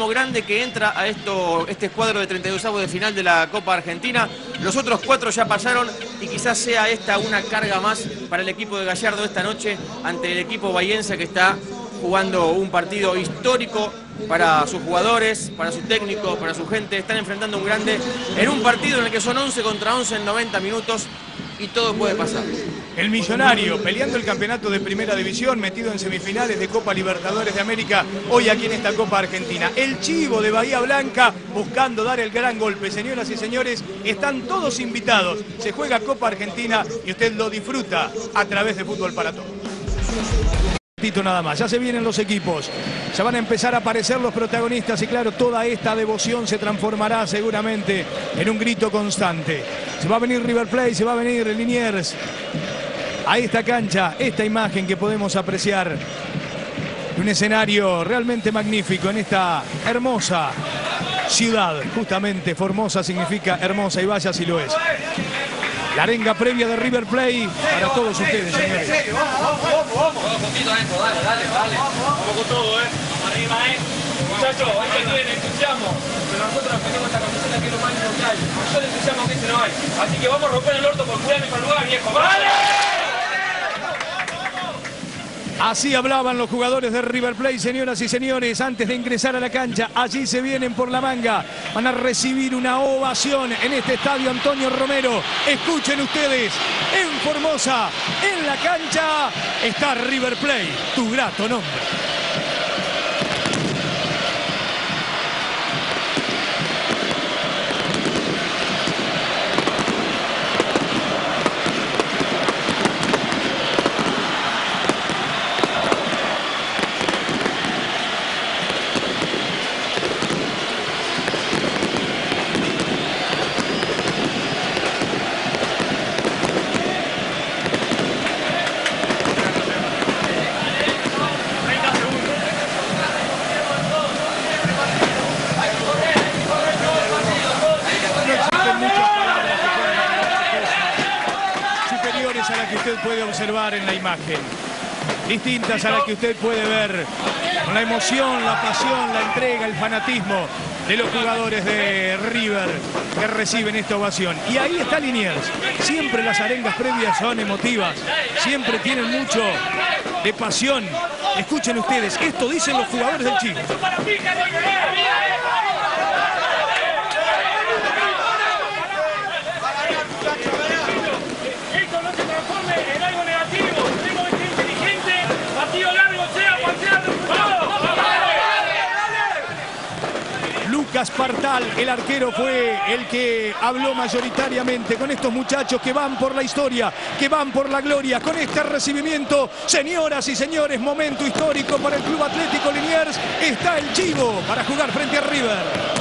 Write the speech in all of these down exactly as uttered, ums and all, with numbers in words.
grande que entra a esto, este cuadro de treinta y dos avos de final de la Copa Argentina. Los otros cuatro ya pasaron y quizás sea esta una carga más para el equipo de Gallardo esta noche ante el equipo bahiense, que está jugando un partido histórico para sus jugadores, para sus técnicos, para su gente. Están enfrentando a un grande en un partido en el que son once contra once en noventa minutos y todo puede pasar. El Millonario peleando el campeonato de Primera División, metido en semifinales de Copa Libertadores de América, hoy aquí en esta Copa Argentina. El Chivo de Bahía Blanca buscando dar el gran golpe. Señoras y señores, están todos invitados. Se juega Copa Argentina y usted lo disfruta a través de Fútbol para Todos. Nada más, ya se vienen los equipos, ya van a empezar a aparecer los protagonistas y claro, toda esta devoción se transformará seguramente en un grito constante. Se va a venir River Plate, se va a venir Liniers a esta cancha, esta imagen que podemos apreciar, un escenario realmente magnífico en esta hermosa ciudad. Justamente Formosa significa hermosa y vaya si lo es. La arenga previa de River Plate para todos ustedes, señores. Vamos, vamos, vamos, vamos. Vamos con Tito adentro, dale, dale, dale. Vamos con todo, eh. Vamos arriba, eh. Muchachos, hay que tener entusiasmo. Pero nosotros tenemos esta camiseta que es lo más lindo que hay. Yo el entusiasmo que este no hay. Así que vamos a romper el orto por cuidar nuestro lugar, viejo. ¡Vale! Así hablaban los jugadores de River Plate, señoras y señores, antes de ingresar a la cancha. Allí se vienen por la manga. Van a recibir una ovación en este estadio Antonio Romero. Escuchen ustedes, en Formosa, en la cancha, está River Plate, tu grato nombre. A la que usted puede observar en la imagen, distintas a las que usted puede ver, con la emoción, la pasión, la entrega, el fanatismo de los jugadores de River que reciben esta ovación. Y ahí está Liniers. Siempre las arengas previas son emotivas, siempre tienen mucho de pasión. Escuchen ustedes, esto dicen los jugadores del Chivo. Lucas Partal, el arquero, fue el que habló mayoritariamente con estos muchachos que van por la historia, que van por la gloria, con este recibimiento. Señoras y señores, momento histórico para el Club Atlético Liniers. Está el Chivo para jugar frente a River.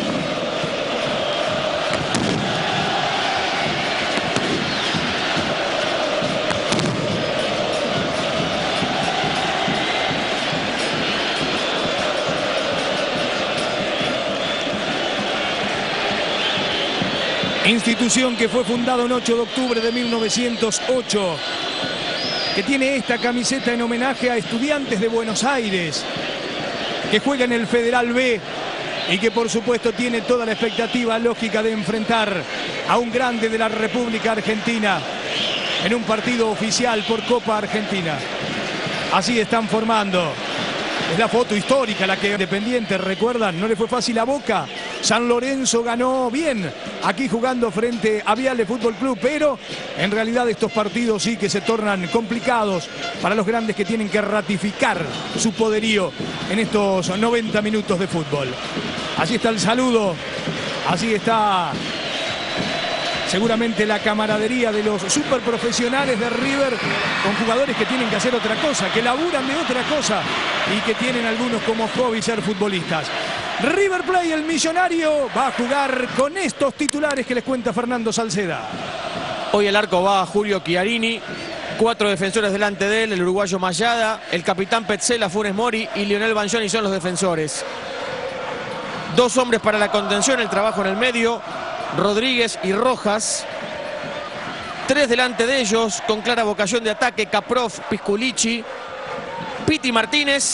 Institución que fue fundada el ocho de octubre de mil novecientos ocho, que tiene esta camiseta en homenaje a estudiantes de Buenos Aires, que juega en el Federal B y que por supuesto tiene toda la expectativa lógica de enfrentar a un grande de la República Argentina en un partido oficial por Copa Argentina. Así están formando. Es la foto histórica la que Independiente, recuerdan, no le fue fácil a Boca. San Lorenzo ganó bien aquí jugando frente a Viale Fútbol Club, pero en realidad estos partidos sí que se tornan complicados para los grandes que tienen que ratificar su poderío en estos noventa minutos de fútbol. Así está el saludo, así está seguramente la camaradería de los superprofesionales de River con jugadores que tienen que hacer otra cosa, que laburan de otra cosa y que tienen algunos como hobby ser futbolistas. River Plate, el millonario, va a jugar con estos titulares que les cuenta Fernando Salceda. Hoy el arco va a Julio Chiarini, cuatro defensores delante de él, el uruguayo Mayada, el capitán Petzela, Funes Mori y Lionel Banjoni son los defensores. Dos hombres para la contención, el trabajo en el medio, Rodríguez y Rojas. Tres delante de ellos, con clara vocación de ataque, Caprof, Pisculici, Piti Martínez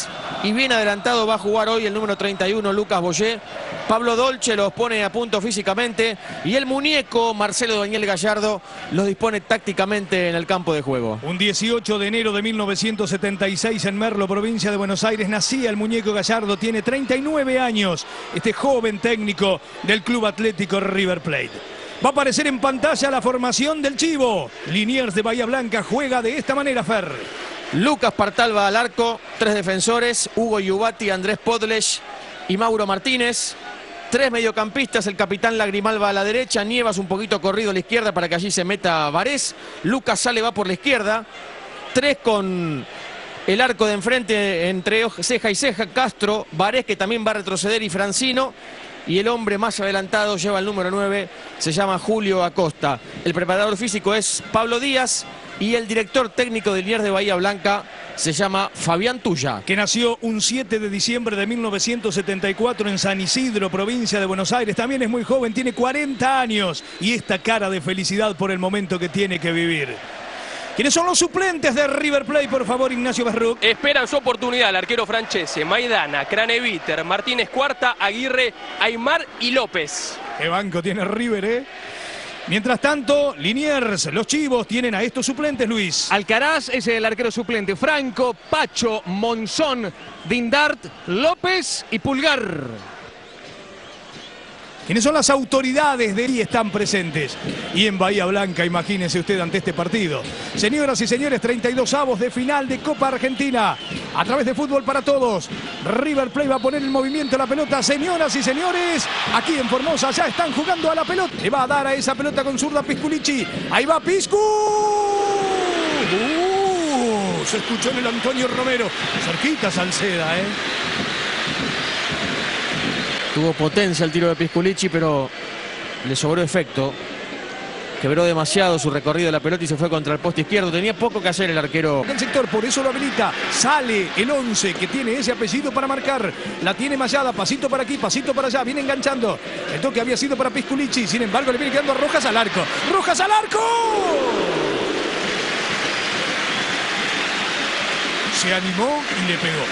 y bien adelantado va a jugar hoy el número treinta y uno, Lucas Boyé. Pablo Dolce los pone a punto físicamente y el muñeco Marcelo Daniel Gallardo los dispone tácticamente en el campo de juego. Un dieciocho de enero de mil novecientos setenta y seis en Merlo, provincia de Buenos Aires, nacía el muñeco Gallardo, tiene treinta y nueve años, este joven técnico del Club Atlético River Plate. Va a aparecer en pantalla la formación del Chivo. Liniers de Bahía Blanca juega de esta manera, Fer. Lucas Partalva al arco, tres defensores, Hugo Yubati, Andrés Podlesh y Mauro Martínez. Tres mediocampistas, el capitán Lagrimal va a la derecha, Nievas un poquito corrido a la izquierda para que allí se meta Varés. Lucas Sale va por la izquierda. Tres con el arco de enfrente entre ceja y ceja, Castro, Varés que también va a retroceder y Francino. Y el hombre más adelantado lleva el número nueve, se llama Julio Acosta. El preparador físico es Pablo Díaz y el director técnico de Liniers de Bahía Blanca se llama Fabián Tuya. Que nació un siete de diciembre de mil novecientos setenta y cuatro en San Isidro, provincia de Buenos Aires. También es muy joven, tiene cuarenta años y esta cara de felicidad por el momento que tiene que vivir. ¿Quiénes son los suplentes de River Plate, por favor, Ignacio Berruc? Esperan su oportunidad el arquero Francese, Maidana, Craneviter, Martínez Cuarta, Aguirre, Aymar y López. Qué banco tiene River, ¿eh? Mientras tanto, Liniers, los Chivos, tienen a estos suplentes, Luis. Alcaraz es el arquero suplente. Franco, Pacho, Monzón, Dindart, López y Pulgar. ¿Quiénes son las autoridades de ahí están presentes? Y en Bahía Blanca, imagínense usted ante este partido. Señoras y señores, treinta y dos avos de final de Copa Argentina. A través de Fútbol para Todos. River Plate va a poner en movimiento la pelota. Señoras y señores, aquí en Formosa ya están jugando a la pelota. Le va a dar a esa pelota con zurda Pisculichi. Ahí va Piscu. Uh, se escuchó en el Antonio Romero. Cerquita Salceda, ¿eh? Tuvo potencia el tiro de Pisculichi, pero le sobró efecto. Quebró demasiado su recorrido de la pelota y se fue contra el poste izquierdo. Tenía poco que hacer el arquero. El sector, por eso lo habilita. Sale el once que tiene ese apellido para marcar. La tiene Mayada, pasito para aquí, pasito para allá. Viene enganchando. El toque había sido para Pisculichi. Sin embargo, le viene quedando a Rojas al arco. ¡Rojas al arco! Se animó y le pegó.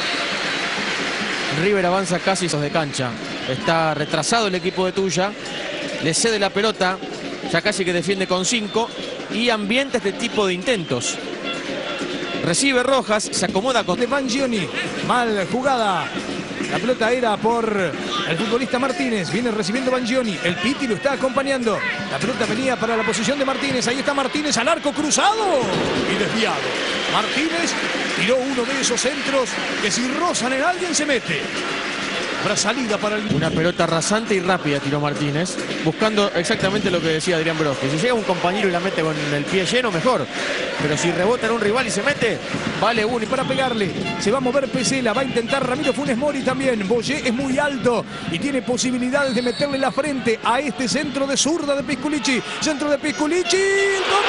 River avanza casi de cancha. Está retrasado el equipo de Tuya. Le cede la pelota. Ya casi que defiende con cinco. Y ambienta este tipo de intentos. Recibe Rojas. Se acomoda con... De Bangioni. Mal jugada. La pelota era por el futbolista Martínez. Viene recibiendo Bangioni. El Piti lo está acompañando. La pelota venía para la posición de Martínez. Ahí está Martínez al arco cruzado. Y desviado. Martínez tiró uno de esos centros que si rozan en alguien se mete. Habrá salida para el... Una pelota rasante y rápida tiró Martínez, buscando exactamente lo que decía Adrián Broski. Si llega un compañero y la mete con el pie lleno, mejor. Pero si rebota en un rival y se mete, vale uno. Y para pegarle, se va a mover Pesela, va a intentar Ramiro Funes Mori también. Boyé es muy alto y tiene posibilidades de meterle la frente a este centro de zurda de Pisculichi. Centro de Pisculichi, el gol.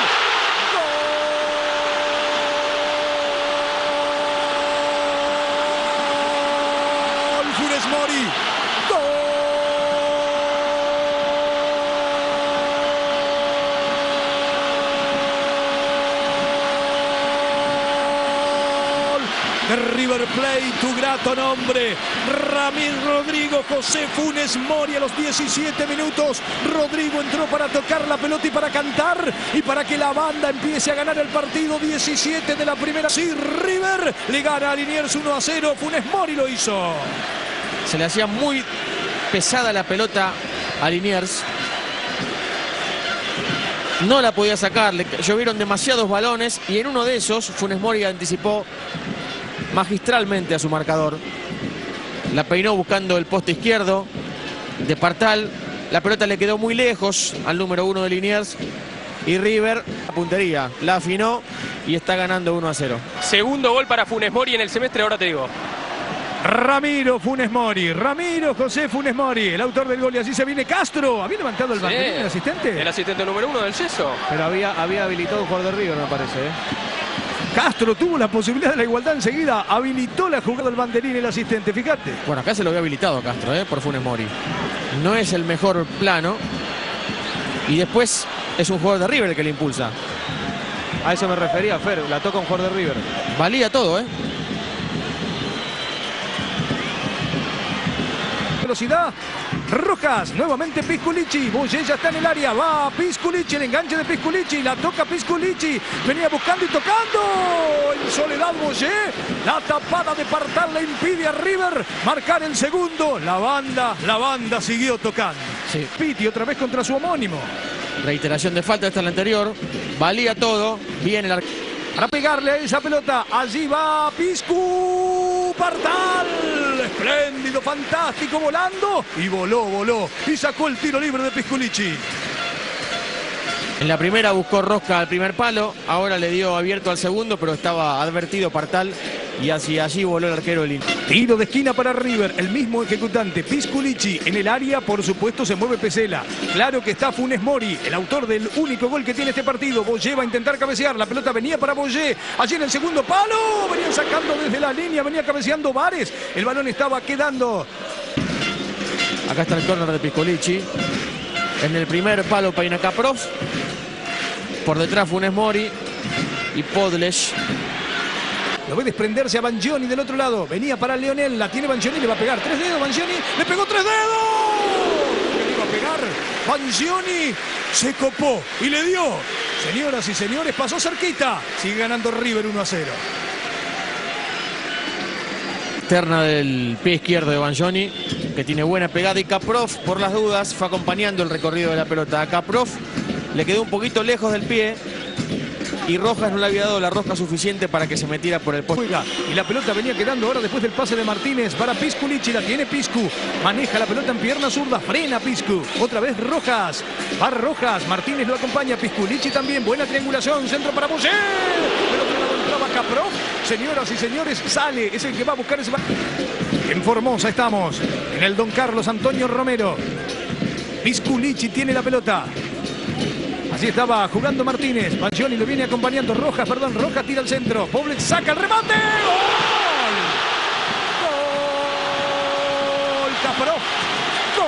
Funes Mori. ¡Gol! De River Plate, tu grato nombre. Ramírez Rodrigo José Funes Mori a los diecisiete minutos. Rodrigo entró para tocar la pelota y para cantar y para que la banda empiece a ganar el partido. diecisiete de la primera. Sí, River le gana a Liniers uno a cero. Funes Mori lo hizo. Se le hacía muy pesada la pelota a Liniers. No la podía sacar, le llovieron demasiados balones y en uno de esos Funes Mori anticipó magistralmente a su marcador. La peinó buscando el poste izquierdo de Partal. La pelota le quedó muy lejos al número uno de Liniers. Y River, la puntería, la afinó y está ganando uno a cero. Segundo gol para Funes Mori en el semestre, ahora te digo. Ramiro Funes Mori, Ramiro José Funes Mori, el autor del gol. Y así se viene Castro. ¿Había levantado el banderín sí, el asistente? El asistente número uno del Yeso. Pero había, había habilitado un jugador de River, me parece. ¿eh? Castro tuvo la posibilidad de la igualdad enseguida. Habilitó la jugada del banderín el asistente, fíjate. Bueno, acá se lo había habilitado Castro, ¿eh? por Funes Mori. No es el mejor plano. Y después es un jugador de River el que le impulsa. A eso me refería, Fer. La toca un jugador de River. Valía todo, ¿eh? velocidad. Rojas, nuevamente Pisculichi. Boyé ya está en el área. Va Pisculichi, el enganche de Pisculichi. La toca Pisculichi. Venía buscando y tocando. En soledad Boyé. La tapada de Partal le impide a River marcar el segundo. La banda, la banda siguió tocando. Sí. Pitti otra vez contra su homónimo. Reiteración de falta, esta es la anterior. Valía todo. Viene el arquero. Para pegarle a esa pelota, allí va Piscu Partal. Espléndido, fantástico, volando. Y voló, voló. Y sacó el tiro libre de Pisculichi. En la primera buscó rosca al primer palo. Ahora le dio abierto al segundo, pero estaba advertido Partal. Y hacia allí voló el arquero del Inter. Tiro de esquina para River, el mismo ejecutante, Pisculichi. En el área, por supuesto, se mueve Pesela. Claro que está Funes Mori, el autor del único gol que tiene este partido. Boyé va a intentar cabecear, la pelota venía para Boyé. Allí en el segundo palo, venían sacando desde la línea, venía cabeceando Vares. El balón estaba quedando. Acá está el córner de Pisculichi. En el primer palo peina Kaprov. Por detrás Funes Mori y Podlesh. Lo ve desprenderse a Bangioni del otro lado. Venía para Leonel, la tiene Bangioni, le va a pegar tres dedos Bangioni. ¡Le pegó tres dedos! Le iba a pegar. Bangioni se copó y le dio. Señoras y señores, pasó cerquita. Sigue ganando River uno a cero. Externa del pie izquierdo de Bangioni, que tiene buena pegada. Y Kaprov, por las dudas, fue acompañando el recorrido de la pelota. A Kaprov le quedó un poquito lejos del pie. Y Rojas no le había dado la rosca suficiente para que se metiera por el poste. Y la pelota venía quedando ahora después del pase de Martínez para Pisculichi. La tiene Piscu. Maneja la pelota en pierna zurda. Frena Piscu. Otra vez Rojas. Va Rojas. Martínez lo acompaña. Pisculichi también. Buena triangulación. Centro para Boyé. Del otro lado entraba Kaprov. Señoras y señores, sale. Es el que va a buscar ese... En Formosa estamos. En el Don Carlos Antonio Romero. Pisculichi tiene la pelota. Así estaba jugando Martínez. Bangioni lo viene acompañando. Rojas, perdón, Rojas tira al centro. Poblet saca el remate. ¡Gol! ¡Gol! Kaprov. ¡Gol!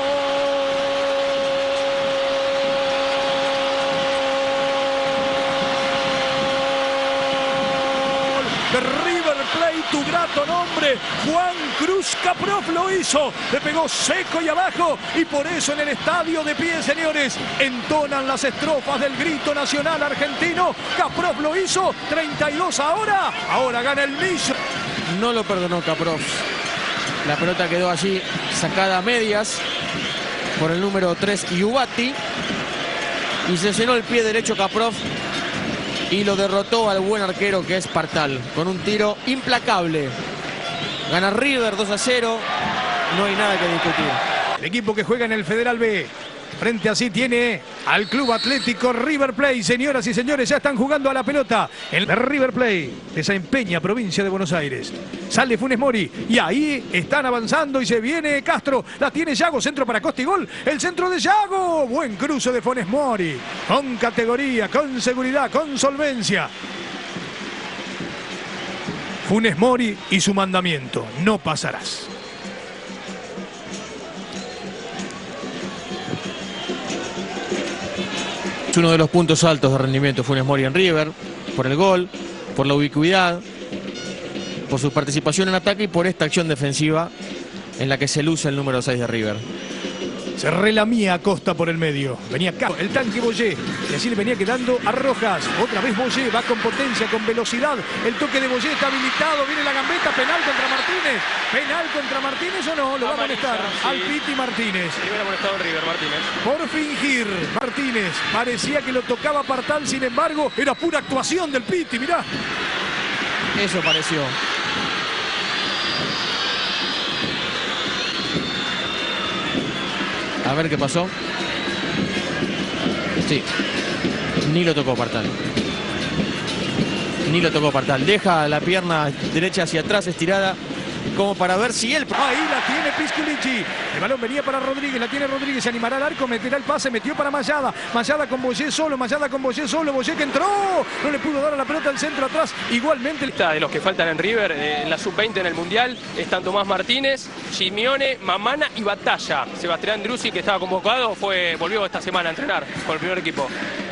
De River Plate, tu grato nombre. Juan Cruz Kaprov lo hizo. Le pegó seco y abajo. Y por eso en el estadio de pie, señores, entonan las estrofas del grito nacional argentino. Kaprov lo hizo. treinta y dos ahora. Ahora gana el Millo. No lo perdonó Kaprov. La pelota quedó allí sacada a medias por el número tres Iubati. Y se llenó el pie derecho Kaprov. Y lo derrotó al buen arquero que es Partal. Con un tiro implacable. Gana River dos a cero. No hay nada que discutir. El equipo que juega en el Federal B. Frente así tiene al Club Atlético River Plate. Señoras y señores, ya están jugando a la pelota en el River Plate de esa empeña provincia de Buenos Aires. Sale Funes Mori y ahí están avanzando y se viene Castro. La tiene Yago, centro para Costa y gol. El centro de Yago. Buen cruce de Funes Mori. Con categoría, con seguridad, con solvencia. Funes Mori y su mandamiento. No pasarás. Uno de los puntos altos de rendimiento Funes Mori en River, por el gol, por la ubicuidad, por su participación en ataque y por esta acción defensiva en la que se luce el número seis de River. Se relamía a Costa por el medio. Venía acá el tanque Boyé. Y así le venía quedando a Rojas. Otra vez Boyé. Va con potencia, con velocidad. El toque de Boyé está habilitado. Viene la gambeta. Penal contra Martínez. ¿Penal contra Martínez o no? Lo va a molestar sí. al Pitti Martínez. Primero molestado en River, Martínez. Por fingir. Martínez. Parecía que lo tocaba Partal. Sin embargo, era pura actuación del Pitti. Mirá. Eso pareció. A ver qué pasó. Sí. Ni lo tocó Partal. Ni lo tocó Partal. Deja la pierna derecha hacia atrás estirada como para ver si él... Ahí la tiene Pisculichi. El balón venía para Rodríguez. La tiene Rodríguez. Se animará al arco. Meterá el pase. Metió para Mayada. Mayada con Boyé solo. Mayada con Boyé solo. Boyé que entró. No le pudo dar a la pelota al centro atrás. Igualmente... De los que faltan en River, eh, en la sub veinte en el Mundial, están Tomás Martínez, Simeone, Mamana y Batalla. Sebastián Drusi, que estaba convocado, fue volvió esta semana a entrenar con el primer equipo.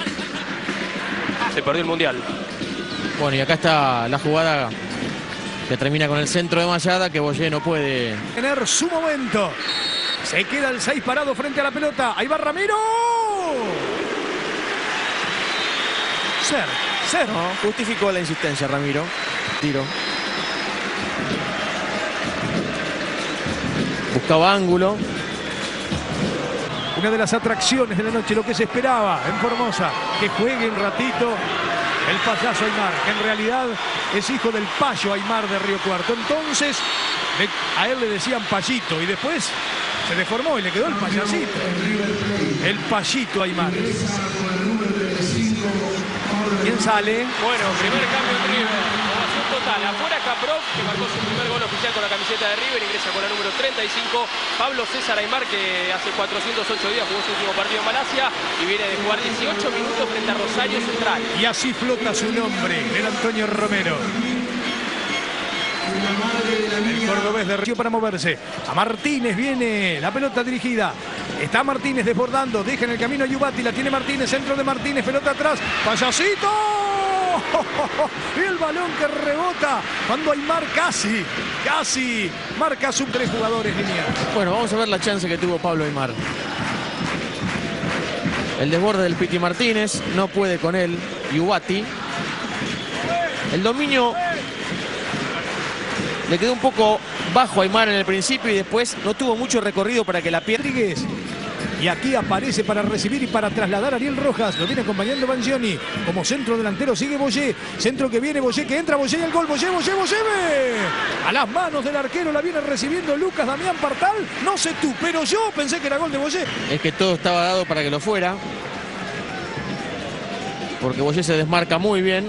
Se perdió el Mundial. Bueno, y acá está la jugada que termina con el centro de Mayada, que Boyé no puede tener su momento. Se queda el seis parado frente a la pelota. Ahí va Ramiro. Ser, ser. No, justificó la insistencia Ramiro. Tiro. Buscaba ángulo. Una de las atracciones de la noche, lo que se esperaba en Formosa, que juegue un ratito el payaso Aymar, que en realidad es hijo del payo Aymar de Río Cuarto. Entonces, a él le decían payito y después se deformó y le quedó el payasito. El payito Aymar. ¿Quién sale? Bueno, primer cambio en River. Ovación total. Afuera Kaprov, que marcó su primer gol oficial con la camiseta de River. Ingresa con la número treinta y cinco. Pablo César Aymar, que hace cuatrocientos ocho días jugó su último partido en Malasia y viene de jugar dieciocho minutos frente a Rosario Central. Y así flota su nombre, el Antonio Romero. El cordobés de Río para moverse. A Martínez viene la pelota dirigida. Está Martínez desbordando. Deja en el camino a Yubati. La tiene Martínez. Centro de Martínez. Pelota atrás. ¡Payasito! Y el balón que rebota cuando Aymar casi, casi marca sus tres jugadores lineales. Bueno, vamos a ver la chance que tuvo Pablo Aymar. El desborde del Piti Martínez. No puede con él Yubati. El dominio le quedó un poco bajo a Aymar en el principio y después no tuvo mucho recorrido para que la pierda. Y aquí aparece para recibir y para trasladar a Ariel Rojas. Lo viene acompañando Bangioni. Como centro delantero sigue Boyé. Centro que viene Boyé, que entra Boyé y el gol. Boyé, Boyé, Boyé. A las manos del arquero la viene recibiendo Lucas Damián Partal. No sé tú, pero yo pensé que era gol de Boyé. Es que todo estaba dado para que lo fuera. Porque Boyé se desmarca muy bien.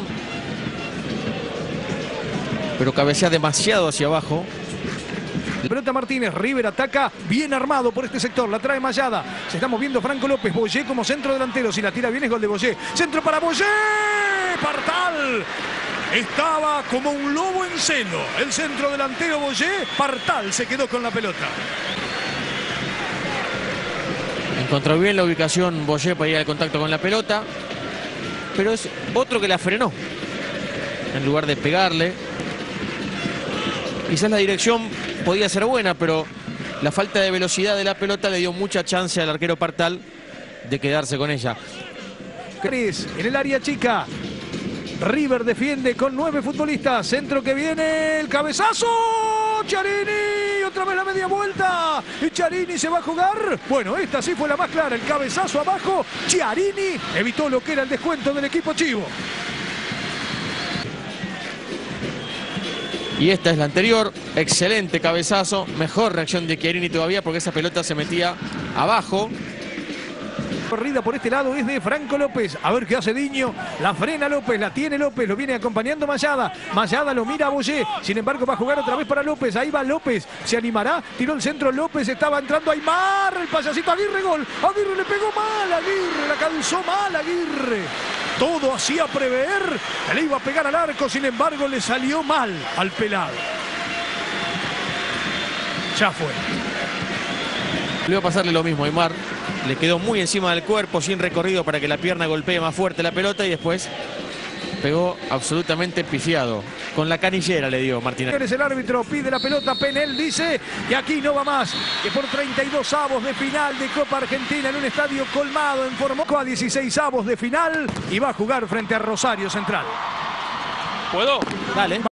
Pero cabecea demasiado hacia abajo. Pelota Martínez, River ataca bien armado por este sector, la trae Mayada. Se está moviendo Franco López, Boyé como centro delantero. Si la tira bien es gol de Boyé. Centro para Boyé. Partal. Estaba como un lobo en celo. El centro delantero Boyé. Partal se quedó con la pelota. Encontró bien la ubicación Boyé para ir al contacto con la pelota. Pero es otro que la frenó. En lugar de pegarle. Quizás la dirección podía ser buena, pero la falta de velocidad de la pelota le dio mucha chance al arquero Partal de quedarse con ella. Cris en el área chica. River defiende con nueve futbolistas. Centro que viene, el cabezazo. Chiarini, otra vez la media vuelta. Y Chiarini se va a jugar. Bueno, esta sí fue la más clara. El cabezazo abajo. Chiarini evitó lo que era el descuento del equipo chivo. Y esta es la anterior, excelente cabezazo, mejor reacción de Chiarini todavía porque esa pelota se metía abajo. Corrida por este lado es de Franco López. A ver qué hace Diño. La frena López, la tiene López, lo viene acompañando Mayada. Mayada lo mira a Boyé. Sin embargo va a jugar otra vez para López. Ahí va López. Se animará. Tiró el centro López. Estaba entrando Aymar. El payasito Aguirre, gol. Aguirre le pegó mal. Aguirre la calzó mal. Aguirre. Todo hacía prever. Le iba a pegar al arco. Sin embargo le salió mal al pelado. Ya fue. Le iba a pasarle lo mismo a Aymar. Le quedó muy encima del cuerpo, sin recorrido para que la pierna golpee más fuerte la pelota y después pegó absolutamente pifiado. Con la canillera le dio Martínez. Eres el árbitro, pide la pelota, Penel dice que aquí no va más, que por treinta y dos avos de final de Copa Argentina en un estadio colmado en Formosa, a dieciséis avos de final y va a jugar frente a Rosario Central. ¿Puedo? Dale.